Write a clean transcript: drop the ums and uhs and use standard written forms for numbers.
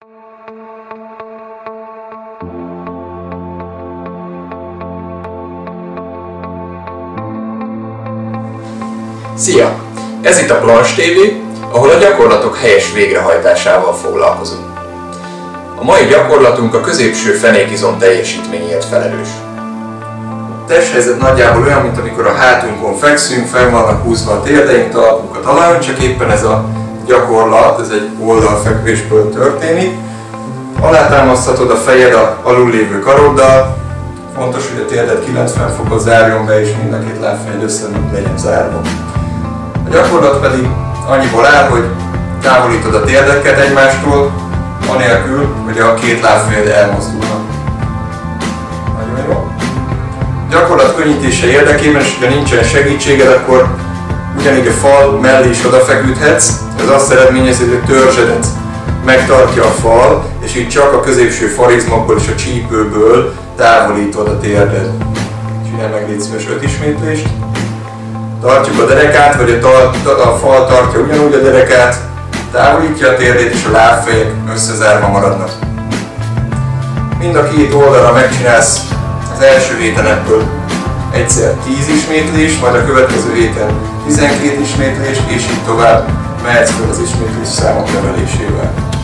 Szia! Ez itt a Planche TV, ahol a gyakorlatok helyes végrehajtásával foglalkozunk. A mai gyakorlatunk a középső fenékizom teljesítményért felelős. A testhelyzet nagyjából olyan, mint amikor a hátunkon fekszünk, fenn vannak húzva a térdeink, talpunk a talajon, csak éppen ez a gyakorlat, ez egy oldalfekvésből történik. Alátámaszthatod a fejed a alul lévő karoddal, fontos, hogy a térdet 90 fokot zárjon be, és mind a két lábfejed össze legyen zárva. A gyakorlat pedig annyiból áll, hogy távolítod a térdeket egymástól, anélkül, hogy a két lábfejed elmozdulnak. Nagyon jó. A gyakorlat könnyítése érdekében, és ha nincsen segítséged, akkor ugyanígy a fal mellé is odafeküdhetsz. Ez azt eredményezi, hogy a törzsedet megtartja a fal, és így csak a középső farizmokból és a csípőből távolítod a térded. Csinálj meg légy szíves 5 ismétlést. Tartjuk a derekát, vagy a fal tartja ugyanúgy a derekát, távolítja a térdét, és a lábfejek összezárva maradnak. Mind a két oldalra megcsinálsz az első héten ebből egyszer 10 ismétlés, majd a következő héten 12 ismétlés, és így tovább mehetsz fel az ismétlés számok növelésével.